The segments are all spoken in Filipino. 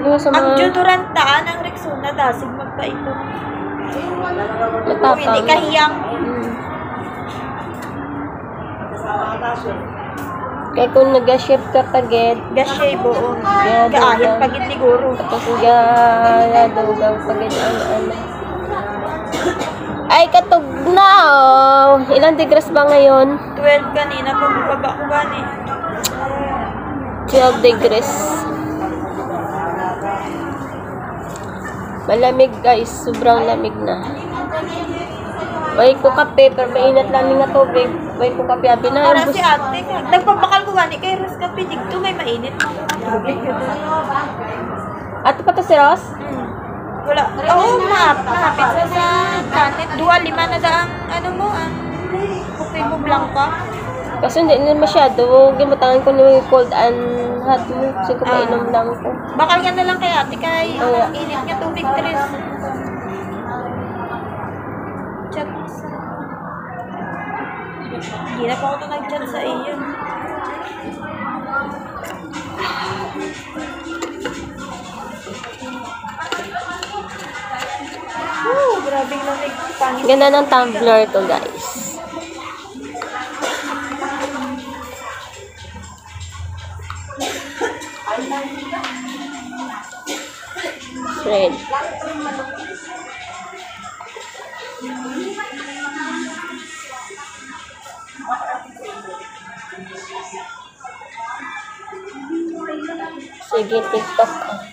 Sa Ang mga deodorantaan, ang Rexona, dasig magpaipon. matapang. Hindi kahiyang. Kaya kung nag-shift ka pagid, Gashay buong. Yeah, Gaayat doon. pagit liguro. tapos daw pagid ang ano. Ay, katog na oh. Ilang degrees ba ngayon? 12 kanina, pababa ko gani. 12 degrees. Malamig guys, sobrang lamig na. Way ko kape, pero mainit lang nga tubig. Way ko kape, abi na. Para si ate, nagpapakal ko gani kay Ros Kape, dito may mainit. Ato pa to si Ross? Wala. Oo, mahapit na sa kanet. 2.5 na daang, ano mo, ang kape mo blanca. Kasi hindi na masyado. Gimutangan ko ng cold and hot mo. Kasi ko painom lang ko. Bakal ka na lang kay ate, kay Oo. init nga tubig, Tris. Chat. Hindi na pa ako ito nag-chat sa iyo. Grabe lamig. Pangit. Ganda ng tumbler to guys. Red. Sige, TikTok.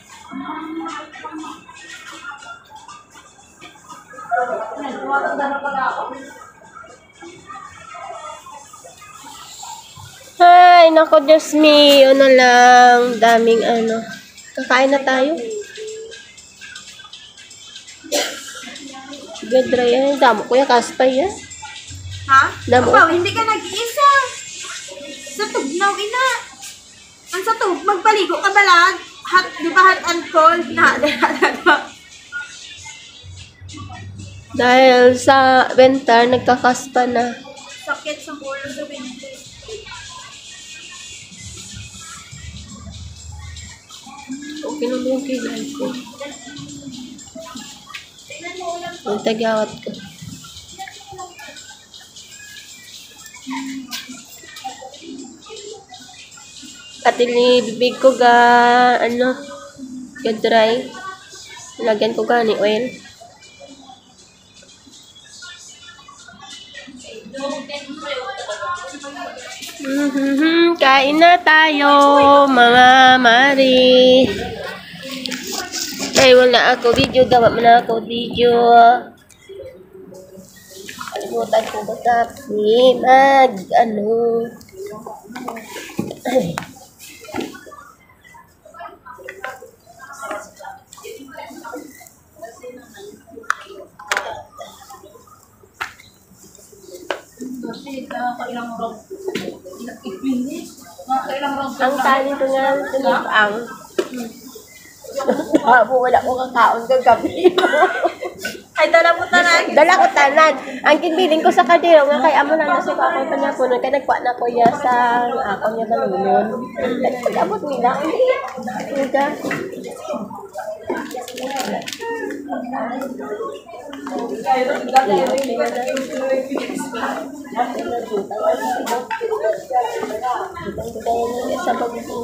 Ay, nako, Diyos me. Ano lang, daming ano. Kakain na tayo. Sige, dry yan. Damo ko yung kaspay, yan. Ha? Damo. Wow, hindi ka nag-iisa. Sa tugnaw, ina. Ang sa tug, magpaligo ka balag. Hot, di ba hot and cold? Dahil sa winter, nagkakaspa na. Sakit sa ulo sa winter. Okay naman yung kilay ko. Yung tagawat ko. At bibig ko ano, dry. Lagyan ko ni oil. Kain na tayo, mga mari. Ay, wala ako video. Gawa mo na ako video. Kalimutan ko ba sabi? Ano. Ay. Ang kanin ko nga ang wala ko kakaon kagabi. Ay, dala mo tanan. Dala ko tanan. Ang kinbiling ko sa kadero nga kay amo na nasa ko ako kanya puno kay nagkuha na ko ya sa ako niya balungon. Pag-abot nila hindi. Uga. Sa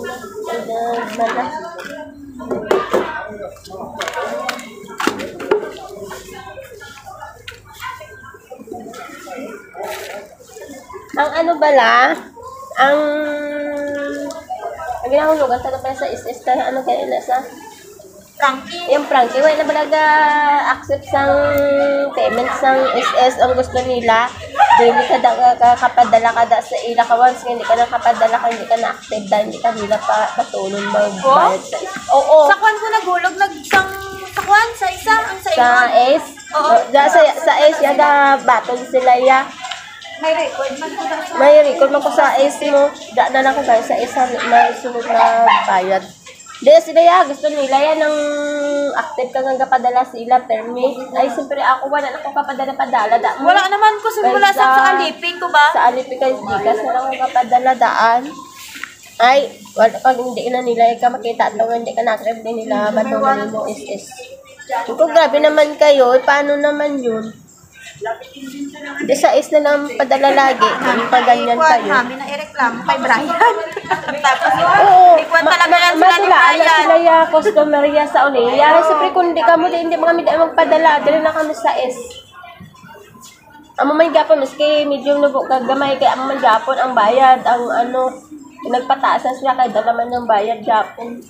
ang ano bala, ang ginahulugan sa kapila sa is ano kaya na sa Frankie. yung Frankie, wala na balaga accept sang payment sang SS ang gusto nila. Dili ka kapadala ka da sa ila ka once hindi ka na kapadala ka hindi ka na active da hindi ka nila pa patulong magbayad sa is. Oo. Sa kwan ko nagulog, nagsang sa kwan, sa isa, ang sa Sa iwan. S? Oo. Sa S yaga batol sila ya. May record man ko sa May record mo ko sa S mo. Da na lang ko guys sa S na sunod na bayad. Di sila ya, gusto nila yan ng active ka nga padala sila permit. Ay, siyempre ako wala na akong kapadala-padala. Wala naman ko simula sa alipin ko ba? Sa alipin kay Gigas na lang akong kapadala daan. Ay, wala pag hindi na nila ikaw makita at hindi ka na-accept din nila ba't mo SS. Kung grabe naman kayo, paano naman yun? Di sa is na lang padala lagi, kung pa ganyan kayo. Kami na ireklamo kay Brian. Tapos, Oo, ikuan talaga yan sila ni matulaan na Brian. sila ya, customer ya sa uliya. Siyempre kung di ka mo, hindi mo kami magpadala, dali na kami sa is. Amo man gapon, maski medium na kagamay, kaya amo man gapon ang bayad, ang ano, nagpataasan sila kay dala man ng bayad gapon.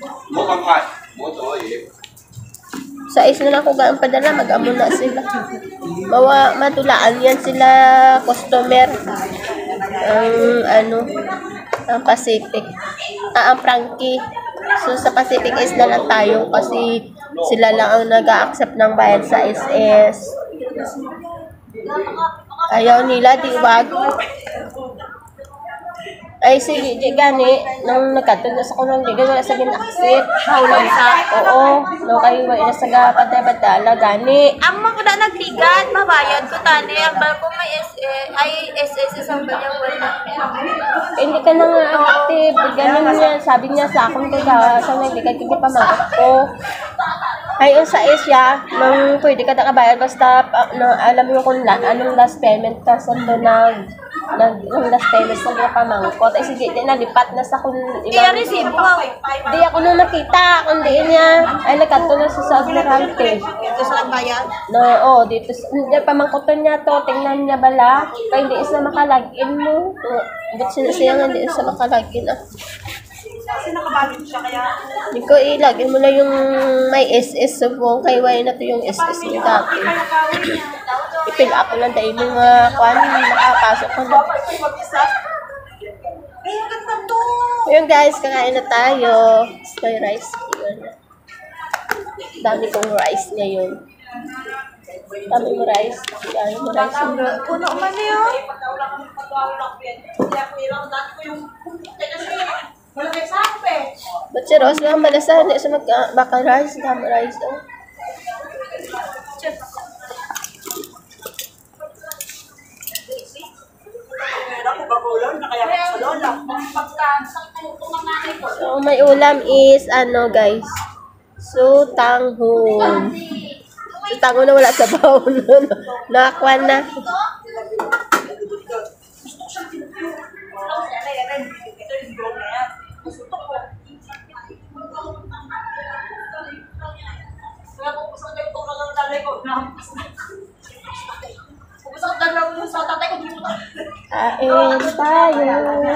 Sa is na lang ko gaan padala, mag-amo na sila. Matulaan yan sila customer. Ang Pacific. Ang Frankie. So sa Pacific is na lang tayo kasi sila lang ang nag-a-accept ng bayad sa SS. Ayaw nila, di wag. Ay, sige, di gani, nung nagkatod sa kunong di wala sa ginaksit. Haulang sa. Oo, no kayo wala sa patay-patala, gani. Ang mga na nagligat, mabayad ko tani. Ang bal ko may SS ang balyang wala. Hindi ka na nga active, ganun yan. Sabi niya sa akin, kaya sa nagbigay hindi pa ko. Ay, sa Asia, nung pwede ka nakabayad, basta alam mo kung anong last payment ka sa nung last payment sa mga pamangkot. Ay, sige, di nalipat na sa kung Kaya resibo ka. Di ako nung nakita, kundi niya, ay nagkanto na sa Admiralty. Ito sa nagbayad. No, dito, pamangkotan niya to, tingnan niya bala, kaya hindi isa makalagin mo. Ba't sinasayang hindi isa makalagin ah. Kasi nakabalot siya kaya. Hindi ko ilagin mo na yung may SS so po, kay Way na to yung SS niya dati. I-fill up ko lang dahil mga kwan, nakapasok ko na. Ay, ang ganda to. Ayun guys, kakain na tayo. May rice. Yun. Dami kong rice ngayon. Dami mo rice. Dami mo rice. Puno man yun. Ba't si Rose lang malasan? Hindi sa baka rice. Dami rice. Oh. So, may ulam is, guys. So, tanghon. So, tanghon na wala sa baon. Nakakwan na. Kain tayo.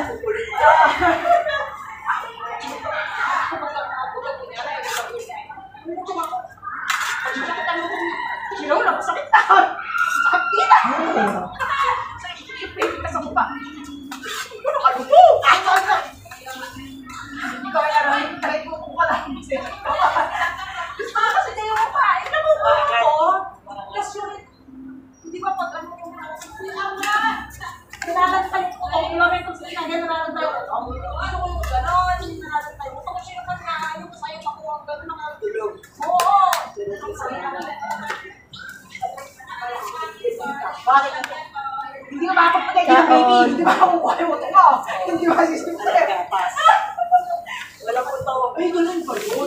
Hindi ka makapagpatay ng baby. Hindi ba makukuha yung ito mo? Hindi ba sisimple? Wala po ito. Ay, ganun ba yun?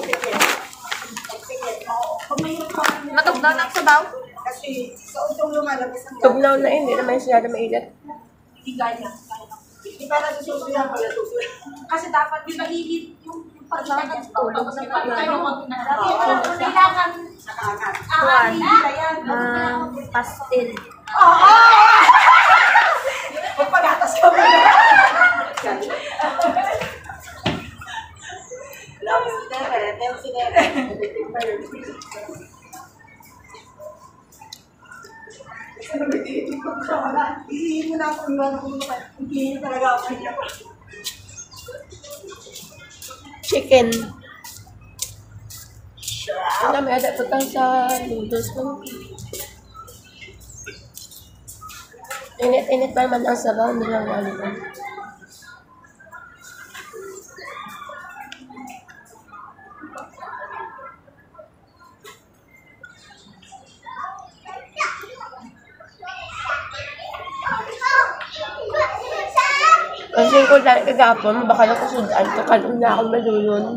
Matugnaw na ang sabaw? Kasi sa utong lumalabas ang Tugnaw na hindi naman siya na mainit. hindi gaya. Hindi para sa susuyan pala susuyan. Kasi dapat di ba hilit yung pagkakas ng tulog sa pagkakas. Kailangan pastil. Oo! Magpagatas ka mo na. Hindi mo na ako iwan ako hindi talaga ako niya. Chicken. Wala, may ada putang sa noodles mo. Init-init pa naman ang sabaw nilang ano. Kasi ko dahil kagapon, baka nakusudan ko, kalong na ako malulun.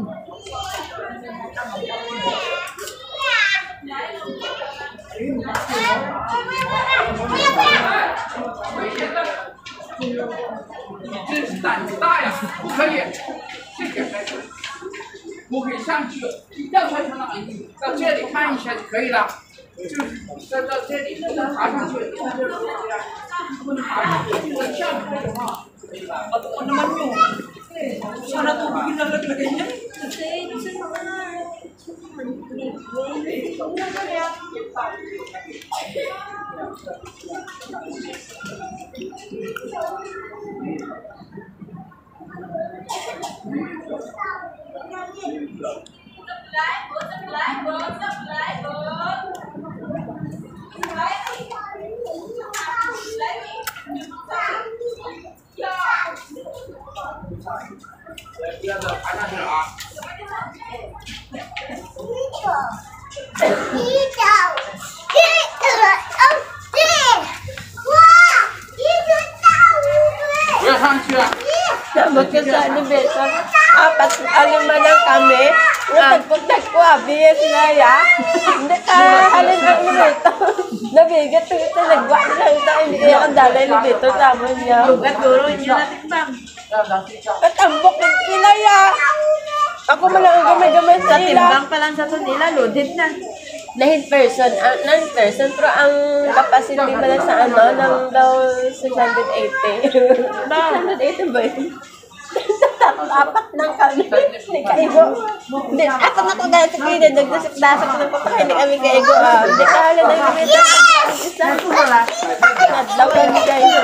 Sabot ka sa elevator. Apat, alima lang kami. Natagpag-tagpo, abiyas na ya. Hindi ka halin ang elevator. Nabigat ito, nagwa na lang ito. Hindi kaya ang dala elevator sa amin niya. Lugat, guro, hindi natin bang. Katambok ng sila ya. Ako malang ang gamay-gamay sa Sa ila. timbang pa lang sa to nila, loaded na. Dahil person, non-person, pero ang capacity mo lang sa ano, ng daw 680. 680 ba yun? Apat ng kami. Hindi kaigo. Hindi, apat na ko dahil sa kaya nagdasap ng papakain, hindi kami kaigo. Hindi ka halin na kami ito. Isa. Nadlaw kami kayo.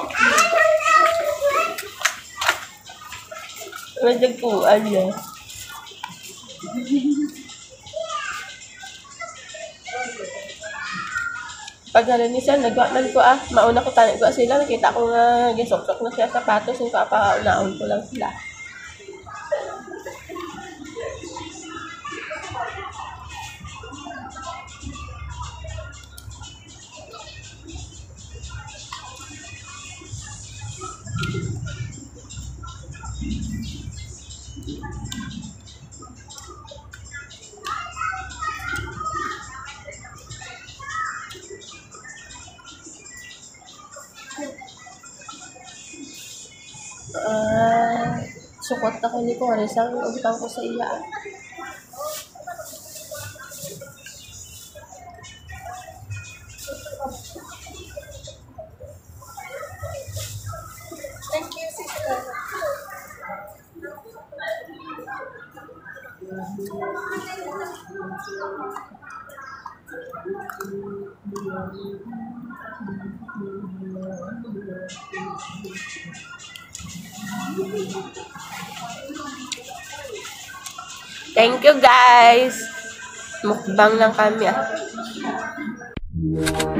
Madagpuan niya. Pag nalang niya, nagwanan ko mauna ko tanig ko sila, nakita ko nga gisok-sok na siya sapatos, yung kapaunaon ko lang sila. Sukot ako ni Coris ang utang ko sa iya. Thank you, sister. Thank you guys. Mukbang lang kami